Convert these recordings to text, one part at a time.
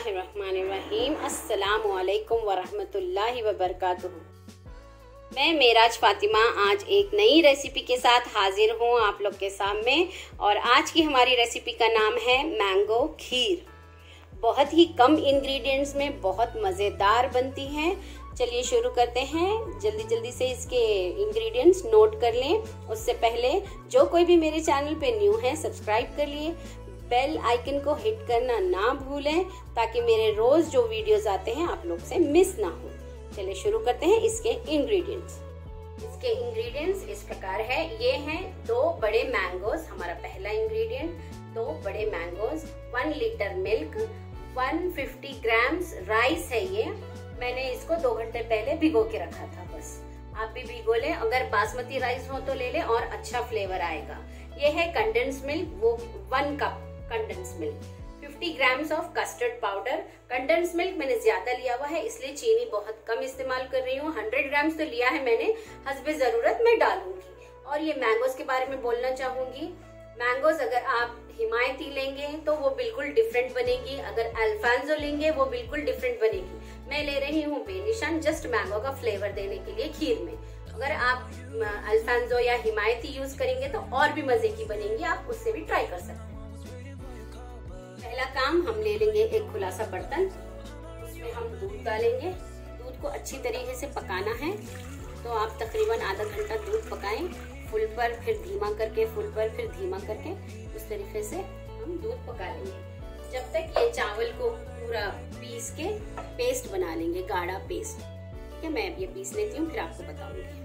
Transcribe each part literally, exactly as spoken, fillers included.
बिस्मिल्लाहिर्रहमानिर्रहीम। अस्सलामुअलैकुम वरहमतुल्लाहि वबरकातुहू। मैं मेराज फातिमा आज एक नई रेसिपी के साथ हाजिर हूँ आप लोग के सामने। और आज की हमारी रेसिपी का नाम है मैंगो खीर। बहुत ही कम इंग्रेडिएंट्स में बहुत मज़ेदार बनती है। चलिए शुरू करते हैं। जल्दी जल्दी से इसके इंग्रेडिएंट्स नोट कर लें। उससे पहले जो कोई भी मेरे चैनल पे न्यू है सब्सक्राइब कर लिए, बेल आइकन को हिट करना ना भूलें ताकि मेरे रोज जो वीडियोस आते हैं आप लोग से मिस ना हो। चलिए शुरू करते हैं इसके इंग्रेडिएंट्स। इसके इंग्रेडिएंट्स इस प्रकार है। ये हैं दो बड़े मैंगोज, हमारा पहला इंग्रेडिएंट। दो बड़े mangoes, one litre milk, one fifty grams rice है। ये मैंने इसको दो घंटे पहले भिगो के रखा था। बस आप भी भिगो लें, अगर बासमती राइस हो तो ले लें और अच्छा फ्लेवर आएगा। ये है कंडेंस मिल्क, वो one cup condense milk, fifty grams of custard powder. Condense milk मैंने ज्यादा लिया हुआ है इसलिए चीनी बहुत कम इस्तेमाल कर रही हूँ। हंड्रेड ग्राम्स तो लिया है मैंने, हस्बे जरूरत मैं डालूंगी। और ये मैंगोज के बारे में बोलना चाहूंगी। मैंगोज अगर आप हिमायती लेंगे तो वो बिल्कुल डिफरेंट बनेगी, अगर अल्फांजो लेंगे वो बिल्कुल डिफरेंट बनेगी। मैं ले रही हूँ बेनिशान, जस्ट मैंगो का फ्लेवर देने के लिए खीर में। अगर आप अल्फांजो या हिमायती यूज करेंगे तो और भी मजे की बनेंगी, आप उससे भी ट्राई कर सकते हैं। पहला काम, हम ले लेंगे एक खुला सा बर्तन, उसमें हम दूध डालेंगे। दूध को अच्छी तरीके से पकाना है, तो आप तकरीबन आधा घंटा दूध पकाएं, फुल पर फिर धीमा करके, फुल पर फिर धीमा करके, उस तरीके से हम दूध पका लेंगे जब तक ये चावल को पूरा पीस के पेस्ट बना लेंगे, गाढ़ा पेस्ट। ठीक है, मैं अब ये पीस लेती हूँ फिर आपको बताऊंगी।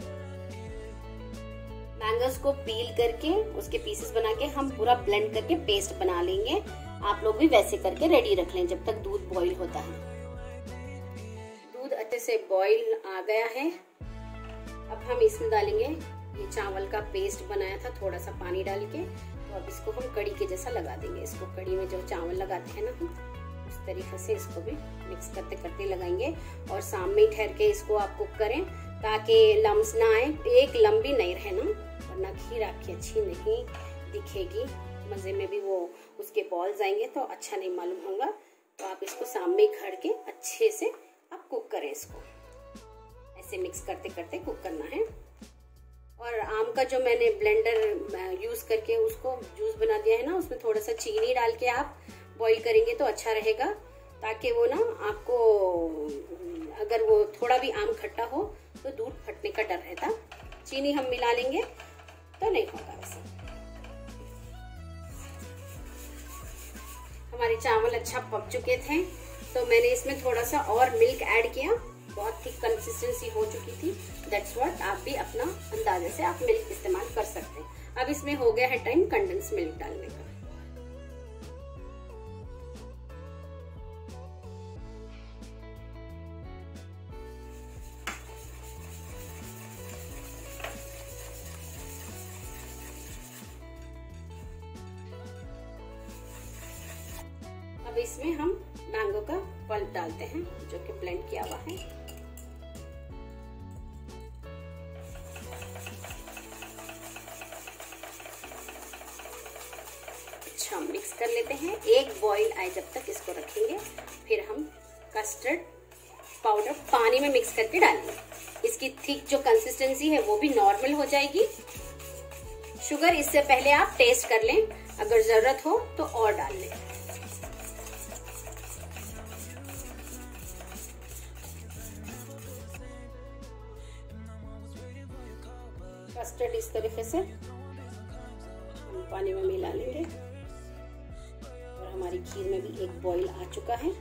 मैंगोस को पील करके उसके पीसेस बना के हम पूरा ब्लेंड करके पेस्ट बना लेंगे। आप लोग भी वैसे करके रेडी रख लें जब तक दूध बॉईल होता है। दूध अच्छे से बॉईल आ गया है। अब हम इसमें डालेंगे ये चावल का पेस्ट बनाया था, थोड़ा सा पानी डाल के। तो अब इसको हम कड़ी के जैसा लगा देंगे। इसको कड़ी में जो चावल लगाते हैं ना, उस तरीके से इसको भी मिक्स करते करते लगाएंगे। और सामने ठहर के इसको आप कुक करें ताकि लम्स ना आए, एक लंबी नहीं रहे ना, वरना खीर आपकी अच्छी नहीं दिखेगी। मजे में भी वो उसके बॉल्स आएंगे तो अच्छा नहीं मालूम होगा। तो आप इसको सामने खड़ के अच्छे से आप कुक करें। इसको ऐसे मिक्स करते करते कुक करना है। और आम का जो मैंने ब्लेंडर यूज करके उसको जूस बना दिया है ना, उसमें थोड़ा सा चीनी डाल के आप बॉईल करेंगे तो अच्छा रहेगा, ताकि वो ना आपको, अगर वो थोड़ा भी आम खट्टा हो तो दूध फटने का डर रहता। चीनी हम मिला लेंगे तो नहीं होगा वैसे। हमारे चावल अच्छा पक चुके थे तो मैंने इसमें थोड़ा सा और मिल्क ऐड किया। बहुत थिक कंसिस्टेंसी हो चुकी थी, दैट्स व्हाट। आप भी अपना अंदाजे से आप मिल्क इस्तेमाल कर सकते हैं। अब इसमें हो गया है टाइम कंडेंस मिल्क डालने का। अब इसमें हम मैंगो का पल्प डालते हैं जो कि ब्लेंड किया हुआ है। अच्छा मिक्स कर लेते हैं। एक बॉईल आए जब तक इसको रखेंगे। फिर हम कस्टर्ड पाउडर पानी में मिक्स करके डालेंगे। इसकी थिक जो कंसिस्टेंसी है वो भी नॉर्मल हो जाएगी। शुगर इससे पहले आप टेस्ट कर लें, अगर जरूरत हो तो और डाल लें। कस्टर्ड इस तरीके से हम पानी में मिला लेंगे। और हमारी खीर में भी एक बॉईल आ चुका है।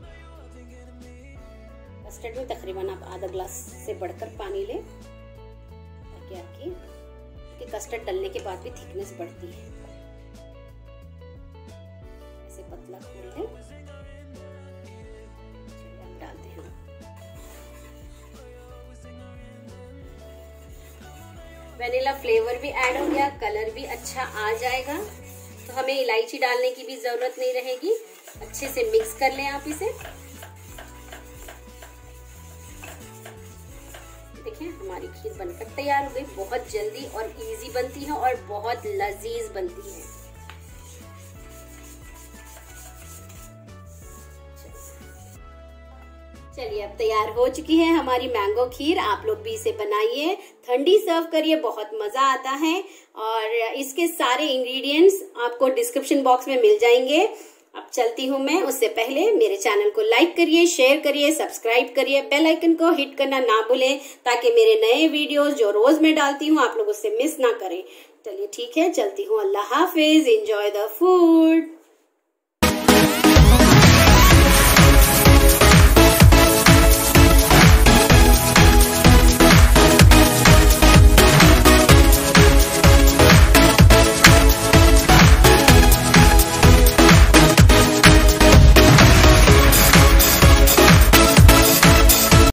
कस्टर्ड में तकरीबन आप आधा ग्लास से बढ़कर पानी लें ताकि आपकी कि कस्टर्ड डलने के बाद भी थिकनेस बढ़ती है। ऐसे पतला खोल लें, अब डालते हैं। वेनिला फ्लेवर भी ऐड हो गया, कलर भी अच्छा आ जाएगा, तो हमें इलायची डालने की भी जरूरत नहीं रहेगी। अच्छे से मिक्स कर लें आप इसे। देखिए हमारी खीर बनकर तैयार हो गई। बहुत जल्दी और इजी बनती है और बहुत लजीज बनती है। चलिए अब तैयार हो चुकी है हमारी मैंगो खीर। आप लोग भी इसे बनाइए, ठंडी सर्व करिए, बहुत मजा आता है। और इसके सारे इंग्रेडिएंट्स आपको डिस्क्रिप्शन बॉक्स में मिल जाएंगे। अब चलती हूँ मैं, उससे पहले मेरे चैनल को लाइक करिए, शेयर करिए, सब्सक्राइब करिए, बेल आइकन को हिट करना ना भूलें ताकि मेरे नए वीडियोस जो रोज मैं डालती हूँ आप लोग उससे मिस ना करें। चलिए ठीक है, चलती हूँ। अल्लाह हाफिज, एंजॉय द फूड।